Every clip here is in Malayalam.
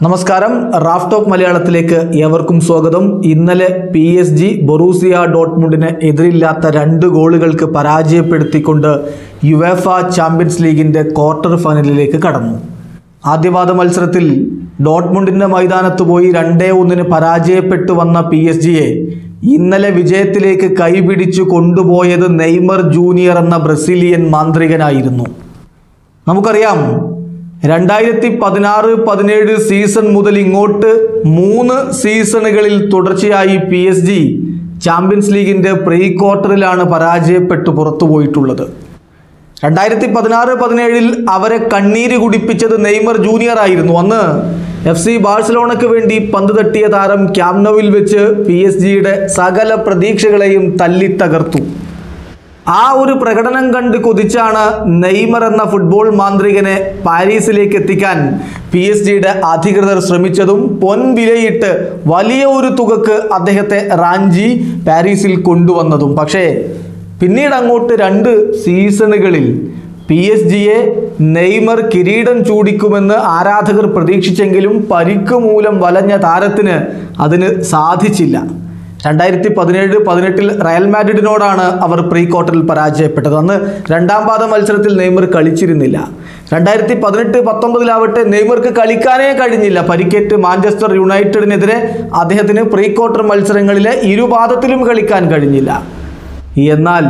നമസ്കാരം, റാഫ് ടോക്ക് മലയാളത്തിലേക്ക് ഏവർക്കും സ്വാഗതം. ഇന്നലെ PSG ബൊറൂസിയ ഡോട്ട്മുണ്ടിനെ എതിരില്ലാത്ത 2 ഗോളുകൾക്ക് പരാജയപ്പെടുത്തിക്കൊണ്ട് യുവേഫ ചാമ്പ്യൻസ് ലീഗിൻ്റെ ക്വാർട്ടർ ഫൈനലിലേക്ക് കടന്നു. ആദ്യപാദ മത്സരത്തിൽ ഡോട്ട്മുണ്ടിൻ്റെ മൈതാനത്ത് പോയി 2-1 പരാജയപ്പെട്ടു വന്ന PSG-യെ ഇന്നലെ വിജയത്തിലേക്ക് കൈപിടിച്ചു കൊണ്ടുപോയത് നെയ്മർ ജൂനിയർ എന്ന ബ്രസീലിയൻ മാന്ത്രികനായിരുന്നു. നമുക്കറിയാം, 2016-17 സീസൺ മുതൽ ഇങ്ങോട്ട് 3 സീസണുകളിൽ തുടർച്ചയായി PSG ചാമ്പ്യൻസ് ലീഗിൻ്റെ പ്രീ ക്വാർട്ടറിലാണ് പരാജയപ്പെട്ടു പുറത്തുപോയിട്ടുള്ളത്. 2016-17 അവരെ കണ്ണീര് കുടിപ്പിച്ചത് നെയ്മർ ജൂനിയർ ആയിരുന്നു. അന്ന് FC ബാഴ്സലോണയ്ക്ക് വേണ്ടി പന്ത് തട്ടിയ താരം ക്യാമ്പ് നൗവിൽ വെച്ച് PSG-യുടെ സകല പ്രതീക്ഷകളെയും തല്ലിത്തകർത്തു. ആ ഒരു പ്രകടനം കണ്ട് കൊതിച്ചാണ് നെയ്മർ എന്ന ഫുട്ബോൾ മാന്ത്രികനെ പാരീസിലേക്ക് എത്തിക്കാൻ PSG-യുടെ അധികൃതർ ശ്രമിച്ചതും പൊൻവിലയിട്ട് വലിയ ഒരു തുകക്ക് അദ്ദേഹത്തെ റാഞ്ചി പാരീസിൽ കൊണ്ടുവന്നതും. പക്ഷേ പിന്നീട് അങ്ങോട്ട് 2 സീസണുകളിൽ PSG-യെ നെയ്മർ കിരീടം ചൂടിക്കുമെന്ന് ആരാധകർ പ്രതീക്ഷിച്ചെങ്കിലും പരിക്ക് മൂലം വലഞ്ഞ താരത്തിന് അതിന് സാധിച്ചില്ല. 2017-18 റയൽ മാഡ്രിഡിനോടാണ് അവർ പ്രീ ക്വാർട്ടറിൽ പരാജയപ്പെട്ടത്. അന്ന് 2ാം പാദ മത്സരത്തിൽ നെയ്മർ കളിച്ചിരുന്നില്ല. 2018-19 നെയ്മർക്ക് കളിക്കാനേ കഴിഞ്ഞില്ല. പരിക്കേറ്റ് മാഞ്ചസ്റ്റർ യുണൈറ്റഡിനെതിരെ അദ്ദേഹത്തിന് പ്രീ ക്വാർട്ടർ മത്സരങ്ങളിലെ ഇരുപാദത്തിലും കളിക്കാൻ കഴിഞ്ഞില്ല. എന്നാൽ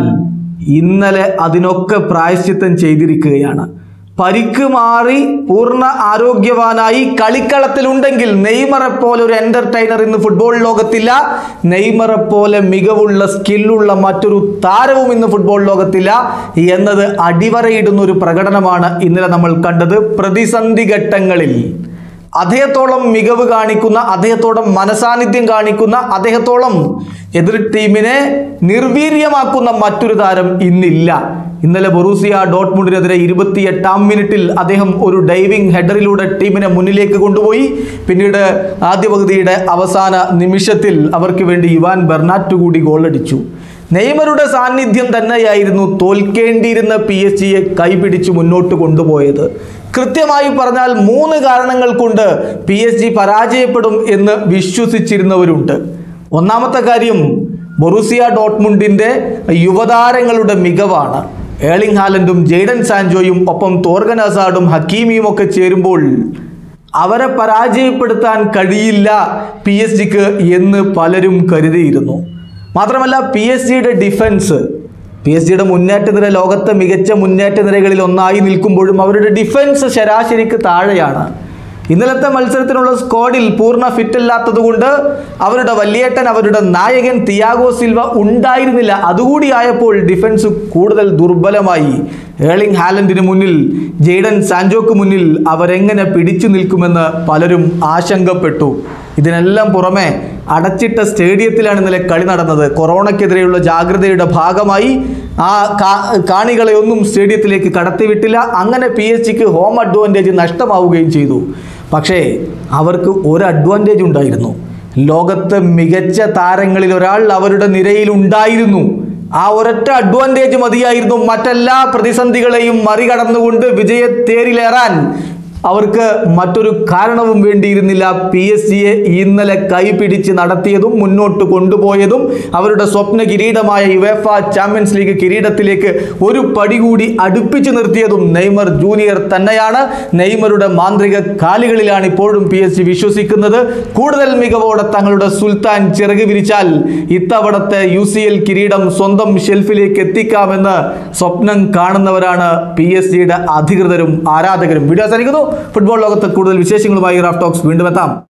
ഇന്നലെ അതിനൊക്കെ പ്രായശ്ചിത്തം ചെയ്തിരിക്കുകയാണ്. പരിക്ക് മാറി പൂർണ്ണ ആരോഗ്യവാനായി കളിക്കളത്തിലുണ്ടെങ്കിൽ നെയ്മറെ പോലെ ഒരു എൻ്റർടൈനർ ഇന്ന് ഫുട്ബോൾ ലോകത്തില്ല. നെയ്മറെ പോലെ മികവുള്ള സ്കില്ലുള്ള മറ്റൊരു താരവും ഇന്ന് ഫുട്ബോൾ ലോകത്തില്ല എന്നത് അടിവരയിടുന്ന ഒരു പ്രകടനമാണ് ഇന്നലെ നമ്മൾ കണ്ടത്. പ്രതിസന്ധി ഘട്ടങ്ങളിൽ അദ്ദേഹത്തോളം മികവ് കാണിക്കുന്ന, അദ്ദേഹത്തോളം മനസാന്നിധ്യം കാണിക്കുന്ന, അദ്ദേഹത്തോളം എതിർ ടീമിനെ നിർവീര്യമാക്കുന്ന മറ്റൊരു താരം ഇന്നില്ല. ഇന്നലെ ബൊറൂസിയ ഡോട്ട്മുണ്ടിനെതിരെ 28ാം മിനിറ്റിൽ അദ്ദേഹം ഒരു ഡൈവിംഗ് ഹെഡറിലൂടെ ടീമിനെ മുന്നിലേക്ക് കൊണ്ടുപോയി. പിന്നീട് ആദ്യ പകുതിയുടെ അവസാന നിമിഷത്തിൽ അവർക്ക് വേണ്ടി ഇവാൻ ബെർനാറ്റ് കൂടി ഗോളടിച്ചു. നെയ്മറുടെ സാന്നിധ്യം തന്നെയായിരുന്നു തോൽക്കേണ്ടിയിരുന്ന PSG-യെ കൈപിടിച്ച് മുന്നോട്ട് കൊണ്ടുപോയത്. കൃത്യമായി പറഞ്ഞാൽ 3 കാരണങ്ങൾ കൊണ്ട് PSG പരാജയപ്പെടും എന്ന് വിശ്വസിച്ചിരുന്നവരുണ്ട്. ഒന്നാമത്തെ കാര്യം ബൊറൂസിയ ഡോട്ട്മുണ്ടിൻ്റെ യുവതാരങ്ങളുടെ മികവാണ്. ഏർലിംഗ് ഹാലൻഡും ജെയ്ഡൻ സാൻചോയും ഒപ്പം തോർഗൻ ഹസാർഡും ഹക്കീമിയും ഒക്കെ ചേരുമ്പോൾ അവരെ പരാജയപ്പെടുത്താൻ കഴിയില്ല PSG-ക്ക് എന്ന് പലരും കരുതിയിരുന്നു. മാത്രമല്ല, PSG-യുടെ ഡിഫൻസ്, PSG-യുടെ മുന്നേറ്റ നിര ലോകത്തെ മികച്ച മുന്നേറ്റ നിരകളിൽ ഒന്നായി നിൽക്കുമ്പോഴും അവരുടെ ഡിഫൻസ് ശരാശരിക്ക് താഴെയാണ്. ഇന്നലത്തെ മത്സരത്തിനുള്ള സ്ക്വാഡിൽ പൂർണ്ണ ഫിറ്റ് അല്ലാത്തതുകൊണ്ട് അവരുടെ വലിയേട്ടൻ, അവരുടെ നായകൻ തിയാഗോ സിൽവ ഉണ്ടായിരുന്നില്ല. അതുകൂടി ആയപ്പോൾ ഡിഫൻസ് കൂടുതൽ ദുർബലമായി. ഏർലിംഗ് ഹാലൻഡിന് മുന്നിൽ, ജെയ്ഡൻ സാൻചോക്ക് മുന്നിൽ അവരെങ്ങനെ പിടിച്ചു നിൽക്കുമെന്ന് പലരും ആശങ്കപ്പെട്ടു. ഇതിനെല്ലാം പുറമെ അടച്ചിട്ട സ്റ്റേഡിയത്തിലാണ് ഇന്നലെ കളി നടന്നത്. കൊറോണയ്ക്കെതിരെയുള്ള ജാഗ്രതയുടെ ഭാഗമായി ആ കാണികളെ ഒന്നും സ്റ്റേഡിയത്തിലേക്ക് കടത്തിവിട്ടില്ല. അങ്ങനെ PSG-ക്ക് ഹോം അഡ്വാൻറ്റേജ് നഷ്ടമാവുകയും ചെയ്തു. പക്ഷേ അവർക്ക് ഒരു അഡ്വാൻറ്റേജ് ഉണ്ടായിരുന്നു. ലോകത്തെ മികച്ച താരങ്ങളിൽ ഒരാൾ അവരുടെ നിരയിൽ ഉണ്ടായിരുന്നു. ആ ഒരൊറ്റ അഡ്വാൻറ്റേജ് മതിയായിരുന്നു മറ്റെല്ലാ പ്രതിസന്ധികളെയും മറികടന്നുകൊണ്ട് വിജയത്തേരിലേറാൻ. അവർക്ക് മറ്റൊരു കാരണവും വേണ്ടിയിരുന്നില്ല. PSG-യെ ഇന്നലെ കൈപിടിച്ച് നടത്തിയതും മുന്നോട്ട് കൊണ്ടുപോയതും അവരുടെ സ്വപ്ന കിരീടമായ യുവേഫ ചാമ്പ്യൻസ് ലീഗ് കിരീടത്തിലേക്ക് ഒരു പടി കൂടി അടുപ്പിച്ചു നിർത്തിയതും നെയ്മർ ജൂനിയർ തന്നെയാണ്. നെയ്മറുടെ മാന്ത്രിക കാലുകളിലാണ് ഇപ്പോഴും PSG വിശ്വസിക്കുന്നത്. കൂടുതൽ മികവോടെ തങ്ങളുടെ സുൽത്താൻ ചിറക് വിരിച്ചാൽ ഇത്തവണത്തെ UCL കിരീടം സ്വന്തം ഷെൽഫിലേക്ക് എത്തിക്കാമെന്ന് സ്വപ്നം കാണുന്നവരാണ് PSG-യുടെ അധികൃതരും ആരാധകരും. വീഡിയോ അവസാനിക്കുന്നു. ഫുട്ബോൾ ലോകത്ത് കൂടുതൽ വിശേഷങ്ങളുമായി റാഫ് ടോക്സ് വീണ്ടും എത്താം.